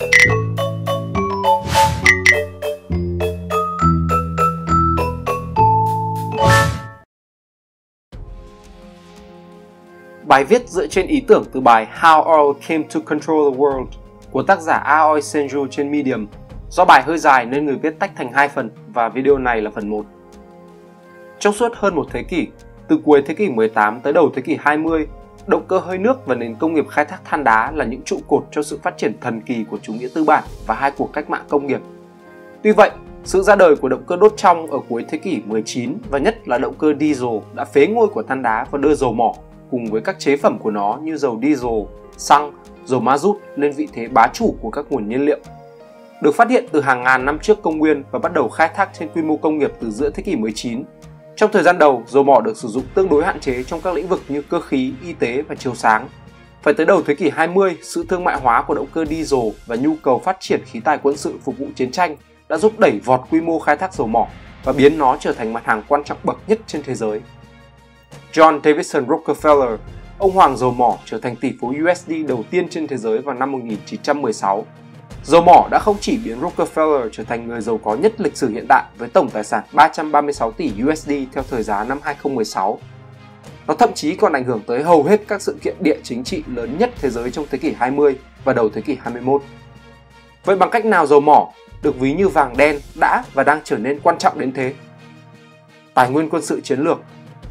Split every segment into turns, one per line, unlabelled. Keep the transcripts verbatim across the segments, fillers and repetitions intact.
Bài viết dựa trên ý tưởng từ bài How Oil Came to Control the World của tác giả Aoi Senju trên Medium. Do bài hơi dài nên người viết tách thành hai phần và video này là phần một. Trong suốt hơn một thế kỷ, từ cuối thế kỷ mười tám tới đầu thế kỷ hai mươi, động cơ hơi nước và nền công nghiệp khai thác than đá là những trụ cột cho sự phát triển thần kỳ của chủ nghĩa tư bản và hai cuộc cách mạng công nghiệp. Tuy vậy, sự ra đời của động cơ đốt trong ở cuối thế kỷ mười chín và nhất là động cơ diesel đã phế ngôi của than đá và đưa dầu mỏ cùng với các chế phẩm của nó như dầu diesel, xăng, dầu ma rút lên vị thế bá chủ của các nguồn nhiên liệu. Được phát hiện từ hàng ngàn năm trước công nguyên và bắt đầu khai thác trên quy mô công nghiệp từ giữa thế kỷ mười chín. Trong thời gian đầu, dầu mỏ được sử dụng tương đối hạn chế trong các lĩnh vực như cơ khí, y tế và chiếu sáng. Phải tới đầu thế kỷ hai mươi, sự thương mại hóa của động cơ diesel và nhu cầu phát triển khí tài quân sự phục vụ chiến tranh đã giúp đẩy vọt quy mô khai thác dầu mỏ và biến nó trở thành mặt hàng quan trọng bậc nhất trên thế giới. John Davidson Rockefeller, ông hoàng dầu mỏ, trở thành tỷ phú u ét đê đầu tiên trên thế giới vào năm một nghìn chín trăm mười sáu. Dầu mỏ đã không chỉ biến Rockefeller trở thành người giàu có nhất lịch sử hiện đại với tổng tài sản ba trăm ba mươi sáu tỷ u ét đê theo thời giá năm hai nghìn không trăm mười sáu. Nó thậm chí còn ảnh hưởng tới hầu hết các sự kiện địa chính trị lớn nhất thế giới trong thế kỷ hai mươi và đầu thế kỷ hai mươi mốt. Vậy bằng cách nào dầu mỏ, được ví như vàng đen, đã và đang trở nên quan trọng đến thế? Tài nguyên quân sự chiến lược.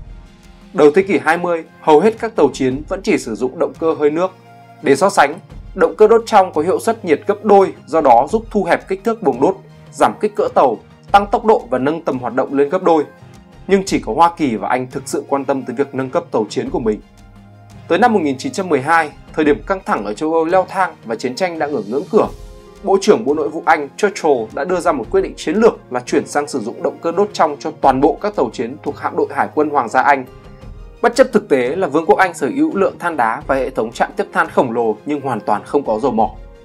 Đầu thế kỷ hai mươi, hầu hết các tàu chiến vẫn chỉ sử dụng động cơ hơi nước. Để so sánh, động cơ đốt trong có hiệu suất nhiệt gấp đôi, do đó giúp thu hẹp kích thước buồng đốt, giảm kích cỡ tàu, tăng tốc độ và nâng tầm hoạt động lên gấp đôi. Nhưng chỉ có Hoa Kỳ và Anh thực sự quan tâm tới việc nâng cấp tàu chiến của mình. Tới năm một nghìn chín trăm mười hai, thời điểm căng thẳng ở châu Âu leo thang và chiến tranh đang ở ngưỡng cửa, Bộ trưởng Bộ Nội vụ Anh Churchill đã đưa ra một quyết định chiến lược là chuyển sang sử dụng động cơ đốt trong cho toàn bộ các tàu chiến thuộc hạm đội Hải quân Hoàng gia Anh. Bất chấp thực tế là Vương quốc Anh sở hữu lượng than đá và hệ thống trạm tiếp than khổng lồ nhưng hoàn toàn không có dầu mỏ.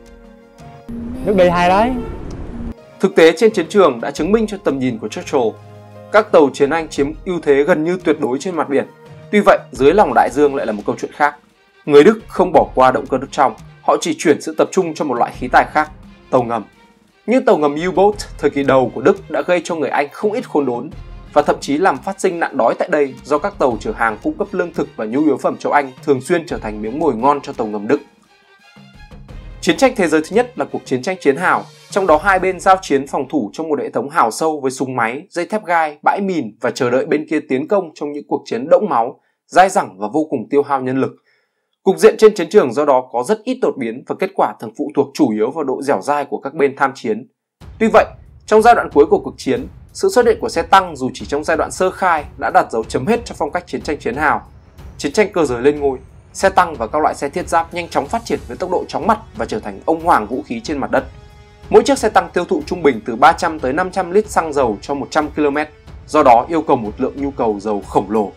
Nước đi hay đấy.
Thực tế trên chiến trường đã chứng minh cho tầm nhìn của Churchill. Các tàu chiến Anh chiếm ưu thế gần như tuyệt đối trên mặt biển. Tuy vậy, dưới lòng đại dương lại là một câu chuyện khác. Người Đức không bỏ qua động cơ đốt trong, họ chỉ chuyển sự tập trung cho một loại khí tài khác, tàu ngầm. Như tàu ngầm U-boat thời kỳ đầu của Đức đã gây cho người Anh không ít khốn đốn và thậm chí làm phát sinh nạn đói tại đây do các tàu chở hàng cung cấp lương thực và nhu yếu phẩm cho Anh thường xuyên trở thành miếng mồi ngon cho tàu ngầm Đức. Chiến tranh thế giới thứ nhất là cuộc chiến tranh chiến hào, trong đó hai bên giao chiến phòng thủ trong một hệ thống hào sâu với súng máy, dây thép gai, bãi mìn và chờ đợi bên kia tiến công trong những cuộc chiến đẫm máu, dai dẳng và vô cùng tiêu hao nhân lực. Cục diện trên chiến trường do đó có rất ít đột biến và kết quả thường phụ thuộc chủ yếu vào độ dẻo dai của các bên tham chiến. Tuy vậy, trong giai đoạn cuối của cuộc chiến, sự xuất hiện của xe tăng dù chỉ trong giai đoạn sơ khai đã đặt dấu chấm hết cho phong cách chiến tranh chiến hào. Chiến tranh cơ giới lên ngôi, xe tăng và các loại xe thiết giáp nhanh chóng phát triển với tốc độ chóng mặt và trở thành ông hoàng vũ khí trên mặt đất. Mỗi chiếc xe tăng tiêu thụ trung bình từ ba trăm tới năm trăm lít xăng dầu cho một trăm ki lô mét, do đó yêu cầu một lượng nhu cầu dầu khổng lồ.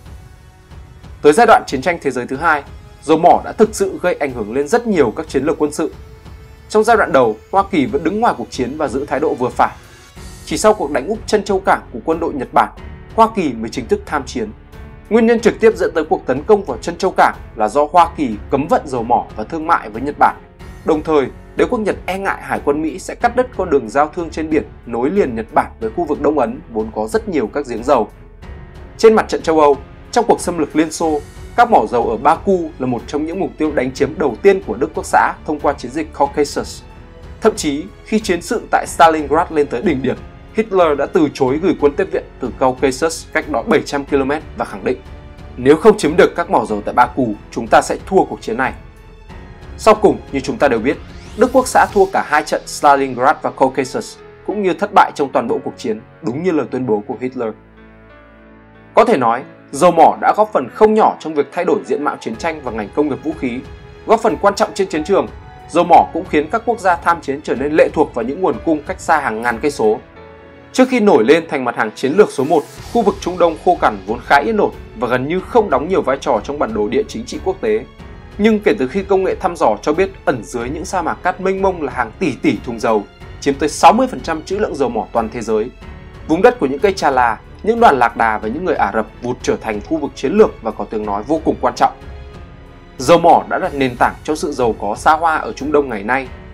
Tới giai đoạn chiến tranh thế giới thứ hai, dầu mỏ đã thực sự gây ảnh hưởng lên rất nhiều các chiến lược quân sự. Trong giai đoạn đầu, Hoa Kỳ vẫn đứng ngoài cuộc chiến và giữ thái độ vừa phải. Chỉ sau cuộc đánh úp Trân Châu Cảng của quân đội Nhật Bản, Hoa Kỳ mới chính thức tham chiến. Nguyên nhân trực tiếp dẫn tới cuộc tấn công vào Trân Châu Cảng là do Hoa Kỳ cấm vận dầu mỏ và thương mại với Nhật Bản. Đồng thời, đế quốc Nhật e ngại Hải quân Mỹ sẽ cắt đứt con đường giao thương trên biển nối liền Nhật Bản với khu vực Đông Ấn vốn có rất nhiều các giếng dầu. Trên mặt trận châu Âu, trong cuộc xâm lược Liên Xô, các mỏ dầu ở Baku là một trong những mục tiêu đánh chiếm đầu tiên của Đức Quốc xã thông qua chiến dịch Caucasus. Thậm chí, khi chiến sự tại Stalingrad lên tới đỉnh điểm, Hitler đã từ chối gửi quân tiếp viện từ Caucasus cách đó bảy trăm ki lô mét và khẳng định nếu không chiếm được các mỏ dầu tại Baku, chúng ta sẽ thua cuộc chiến này. Sau cùng, như chúng ta đều biết, Đức Quốc xã thua cả hai trận Stalingrad và Caucasus, cũng như thất bại trong toàn bộ cuộc chiến, đúng như lời tuyên bố của Hitler. Có thể nói, dầu mỏ đã góp phần không nhỏ trong việc thay đổi diện mạo chiến tranh và ngành công nghiệp vũ khí. Góp phần quan trọng trên chiến trường, dầu mỏ cũng khiến các quốc gia tham chiến trở nên lệ thuộc vào những nguồn cung cách xa hàng ngàn cây số. Trước khi nổi lên thành mặt hàng chiến lược số một, khu vực Trung Đông khô cằn vốn khá yên ổn và gần như không đóng nhiều vai trò trong bản đồ địa chính trị quốc tế. Nhưng kể từ khi công nghệ thăm dò cho biết ẩn dưới những sa mạc cát mênh mông là hàng tỷ tỷ thùng dầu, chiếm tới sáu mươi phần trăm trữ lượng dầu mỏ toàn thế giới, vùng đất của những cây trà là, những đoàn lạc đà và những người Ả Rập vụt trở thành khu vực chiến lược và có tiếng nói vô cùng quan trọng. Dầu mỏ đã đặt nền tảng cho sự giàu có xa hoa ở Trung Đông ngày nay,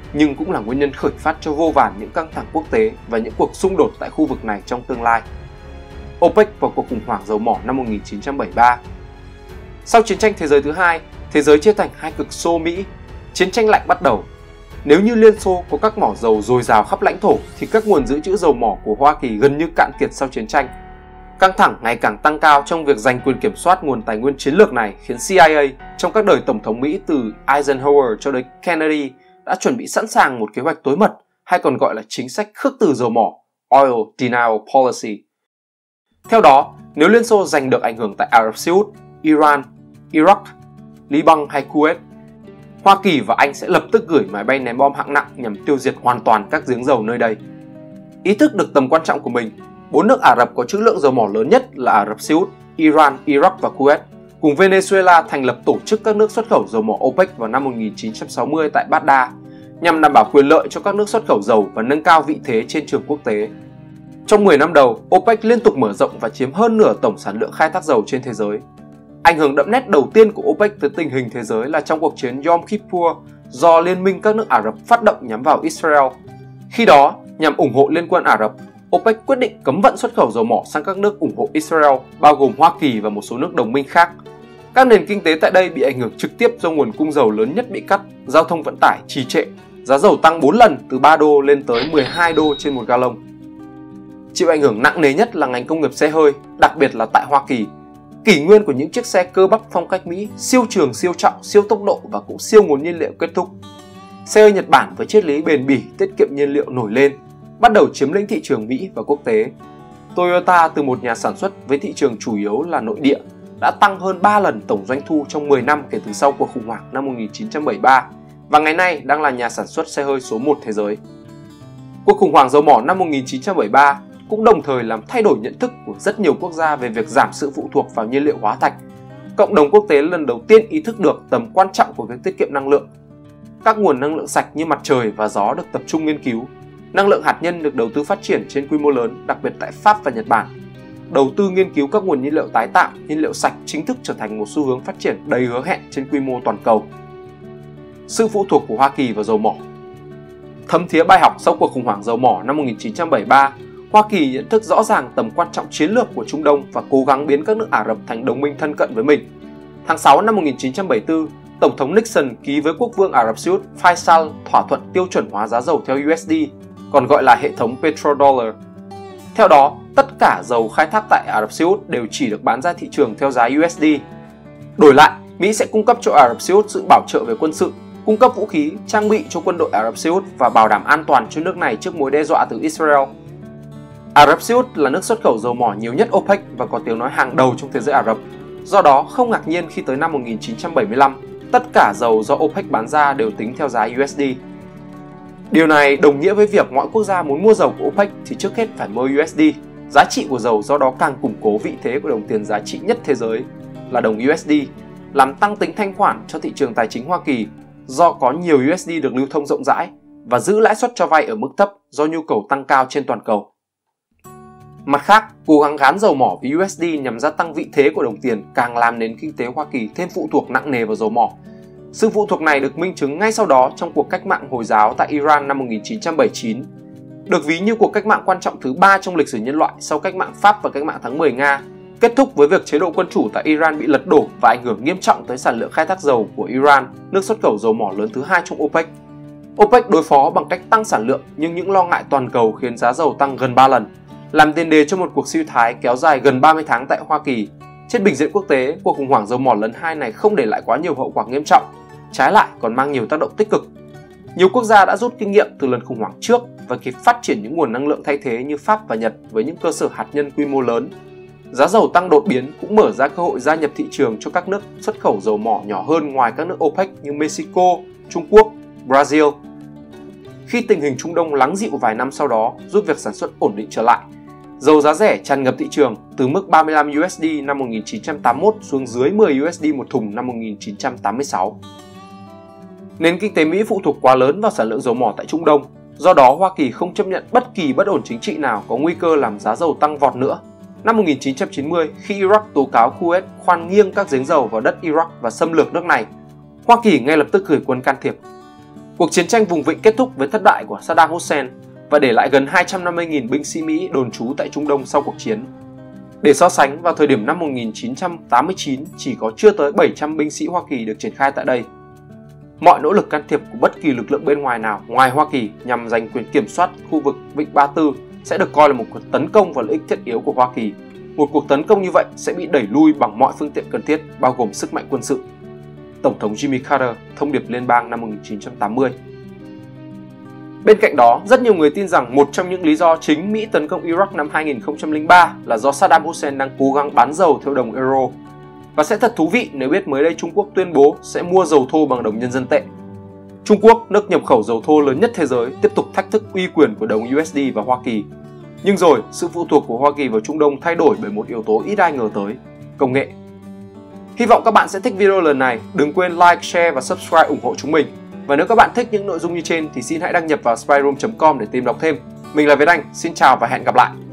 nhưng cũng là nguyên nhân khởi phát cho vô vàn những căng thẳng quốc tế và những cuộc xung đột tại khu vực này trong tương lai. OPEC và cuộc khủng hoảng dầu mỏ năm một nghìn chín trăm bảy mươi ba. Sau chiến tranh thế giới thứ hai, thế giới chia thành hai cực Xô Mỹ, chiến tranh lạnh bắt đầu. Nếu như Liên Xô có các mỏ dầu dồi dào khắp lãnh thổ thì các nguồn dự trữ dầu mỏ của Hoa Kỳ gần như cạn kiệt sau chiến tranh. Căng thẳng ngày càng tăng cao trong việc giành quyền kiểm soát nguồn tài nguyên chiến lược này khiến C I A trong các đời Tổng thống Mỹ từ Eisenhower cho đến Kennedy đã chuẩn bị sẵn sàng một kế hoạch tối mật hay còn gọi là chính sách khước từ dầu mỏ, Oil Denial Policy. Theo đó, nếu Liên Xô giành được ảnh hưởng tại Ả Rập Xê Út, Iran, Iraq, Liban hay Kuwait, Hoa Kỳ và Anh sẽ lập tức gửi máy bay ném bom hạng nặng nhằm tiêu diệt hoàn toàn các giếng dầu nơi đây. Ý thức được tầm quan trọng của mình, bốn nước Ả Rập có trữ lượng dầu mỏ lớn nhất là Ả Rập Xê Út, Iran, Iraq và Kuwait, cùng Venezuela thành lập tổ chức các nước xuất khẩu dầu mỏ OPEC vào năm một nghìn chín trăm sáu mươi tại Baghdad, nhằm đảm bảo quyền lợi cho các nước xuất khẩu dầu và nâng cao vị thế trên trường quốc tế. Trong mười năm đầu, OPEC liên tục mở rộng và chiếm hơn nửa tổng sản lượng khai thác dầu trên thế giới. Ảnh hưởng đậm nét đầu tiên của OPEC tới tình hình thế giới là trong cuộc chiến Yom Kippur do Liên minh các nước Ả Rập phát động nhắm vào Israel. Khi đó, nhằm ủng hộ Liên quân Ả Rập, OPEC quyết định cấm vận xuất khẩu dầu mỏ sang các nước ủng hộ Israel, bao gồm Hoa Kỳ và một số nước đồng minh khác. Các nền kinh tế tại đây bị ảnh hưởng trực tiếp do nguồn cung dầu lớn nhất bị cắt, giao thông vận tải trì trệ, giá dầu tăng bốn lần từ ba đô lên tới mười hai đô trên một gallon. Chịu ảnh hưởng nặng nề nhất là ngành công nghiệp xe hơi, đặc biệt là tại Hoa Kỳ. Kỷ nguyên của những chiếc xe cơ bắp phong cách Mỹ siêu trường, siêu trọng, siêu tốc độ và cũng siêu nguồn nhiên liệu kết thúc. Xe hơi Nhật Bản với triết lý bền bỉ, tiết kiệm nhiên liệu nổi lên, bắt đầu chiếm lĩnh thị trường Mỹ và quốc tế. Toyota từ một nhà sản xuất với thị trường chủ yếu là nội địa đã tăng hơn ba lần tổng doanh thu trong mười năm kể từ sau cuộc khủng hoảng năm một nghìn chín trăm bảy mươi ba và ngày nay đang là nhà sản xuất xe hơi số một thế giới. Cuộc khủng hoảng dầu mỏ năm một nghìn chín trăm bảy mươi ba cũng đồng thời làm thay đổi nhận thức của rất nhiều quốc gia về việc giảm sự phụ thuộc vào nhiên liệu hóa thạch. Cộng đồng quốc tế lần đầu tiên ý thức được tầm quan trọng của việc tiết kiệm năng lượng. Các nguồn năng lượng sạch như mặt trời và gió được tập trung nghiên cứu. Năng lượng hạt nhân được đầu tư phát triển trên quy mô lớn, đặc biệt tại Pháp và Nhật Bản. Đầu tư nghiên cứu các nguồn nhiên liệu tái tạo, nhiên liệu sạch chính thức trở thành một xu hướng phát triển đầy hứa hẹn trên quy mô toàn cầu. Sự phụ thuộc của Hoa Kỳ vào dầu mỏ. Thấm thía bài học sau cuộc khủng hoảng dầu mỏ năm một nghìn chín trăm bảy mươi ba, Hoa Kỳ nhận thức rõ ràng tầm quan trọng chiến lược của Trung Đông và cố gắng biến các nước Ả Rập thành đồng minh thân cận với mình. Tháng sáu năm một nghìn chín trăm bảy mươi tư, Tổng thống Nixon ký với quốc vương Ả Rập Xê Út Faisal thỏa thuận tiêu chuẩn hóa giá dầu theo U S D, còn gọi là hệ thống petrodollar. Theo đó, tất cả dầu khai thác tại Ả Rập Xê Út đều chỉ được bán ra thị trường theo giá U S D. Đổi lại, Mỹ sẽ cung cấp cho Ả Rập Xê Út sự bảo trợ về quân sự, cung cấp vũ khí, trang bị cho quân đội Ả Rập Xê Út và bảo đảm an toàn cho nước này trước mối đe dọa từ Israel. Ả Rập Xê Út là nước xuất khẩu dầu mỏ nhiều nhất OPEC và có tiếng nói hàng đầu trong thế giới Ả Rập. Do đó, không ngạc nhiên khi tới năm một nghìn chín trăm bảy mươi lăm, tất cả dầu do OPEC bán ra đều tính theo giá U S D. Điều này đồng nghĩa với việc mọi quốc gia muốn mua dầu của OPEC thì trước hết phải mua U S D. Giá trị của dầu do đó càng củng cố vị thế của đồng tiền giá trị nhất thế giới là đồng U S D, làm tăng tính thanh khoản cho thị trường tài chính Hoa Kỳ do có nhiều U S D được lưu thông rộng rãi và giữ lãi suất cho vay ở mức thấp do nhu cầu tăng cao trên toàn cầu. Mặt khác, cố gắng gán dầu mỏ với U S D nhằm gia tăng vị thế của đồng tiền càng làm nền kinh tế Hoa Kỳ thêm phụ thuộc nặng nề vào dầu mỏ. Sự phụ thuộc này được minh chứng ngay sau đó trong cuộc cách mạng Hồi giáo tại Iran năm một nghìn chín trăm bảy mươi chín, được ví như cuộc cách mạng quan trọng thứ ba trong lịch sử nhân loại sau cách mạng Pháp và cách mạng tháng mười Nga, kết thúc với việc chế độ quân chủ tại Iran bị lật đổ và ảnh hưởng nghiêm trọng tới sản lượng khai thác dầu của Iran, nước xuất khẩu dầu mỏ lớn thứ hai trong OPEC. OPEC đối phó bằng cách tăng sản lượng, nhưng những lo ngại toàn cầu khiến giá dầu tăng gần ba lần, làm tiền đề cho một cuộc suy thoái kéo dài gần ba mươi tháng tại Hoa Kỳ. Trên bình diện quốc tế, cuộc khủng hoảng dầu mỏ lần hai này không để lại quá nhiều hậu quả nghiêm trọng, trái lại còn mang nhiều tác động tích cực. Nhiều quốc gia đã rút kinh nghiệm từ lần khủng hoảng trước và kịp phát triển những nguồn năng lượng thay thế như Pháp và Nhật với những cơ sở hạt nhân quy mô lớn. Giá dầu tăng đột biến cũng mở ra cơ hội gia nhập thị trường cho các nước xuất khẩu dầu mỏ nhỏ hơn ngoài các nước OPEC như Mexico, Trung Quốc, Brazil. Khi tình hình Trung Đông lắng dịu vài năm sau đó giúp việc sản xuất ổn định trở lại, dầu giá rẻ tràn ngập thị trường từ mức ba mươi lăm U S D năm một nghìn chín trăm tám mươi mốt xuống dưới mười U S D một thùng năm một nghìn chín trăm tám mươi sáu. Nền kinh tế Mỹ phụ thuộc quá lớn vào sản lượng dầu mỏ tại Trung Đông, do đó Hoa Kỳ không chấp nhận bất kỳ bất ổn chính trị nào có nguy cơ làm giá dầu tăng vọt nữa. Năm một nghìn chín trăm chín mươi, khi Iraq tố cáo Kuwait khoan nghiêng các giếng dầu vào đất Iraq và xâm lược nước này, Hoa Kỳ ngay lập tức gửi quân can thiệp. Cuộc chiến tranh vùng vịnh kết thúc với thất bại của Saddam Hussein và để lại gần hai trăm năm mươi nghìn binh sĩ Mỹ đồn trú tại Trung Đông sau cuộc chiến. Để so sánh, vào thời điểm năm một nghìn chín trăm tám mươi chín chỉ có chưa tới bảy trăm binh sĩ Hoa Kỳ được triển khai tại đây. Mọi nỗ lực can thiệp của bất kỳ lực lượng bên ngoài nào ngoài Hoa Kỳ nhằm giành quyền kiểm soát khu vực Vịnh Ba Tư sẽ được coi là một cuộc tấn công vào lợi ích thiết yếu của Hoa Kỳ. Một cuộc tấn công như vậy sẽ bị đẩy lui bằng mọi phương tiện cần thiết, bao gồm sức mạnh quân sự. Tổng thống Jimmy Carter, thông điệp liên bang năm một nghìn chín trăm tám mươi. Bên cạnh đó, rất nhiều người tin rằng một trong những lý do chính Mỹ tấn công Iraq năm hai nghìn không trăm lẻ ba là do Saddam Hussein đang cố gắng bán dầu theo đồng euro. Và sẽ thật thú vị nếu biết mới đây Trung Quốc tuyên bố sẽ mua dầu thô bằng đồng nhân dân tệ. Trung Quốc, nước nhập khẩu dầu thô lớn nhất thế giới, tiếp tục thách thức uy quyền của đồng u ét đê và Hoa Kỳ. Nhưng rồi, sự phụ thuộc của Hoa Kỳ vào Trung Đông thay đổi bởi một yếu tố ít ai ngờ tới, công nghệ. Hy vọng các bạn sẽ thích video lần này, đừng quên like, share và subscribe ủng hộ chúng mình. Và nếu các bạn thích những nội dung như trên thì xin hãy đăng nhập vào spyroom chấm com để tìm đọc thêm. Mình là Việt Anh, xin chào và hẹn gặp lại!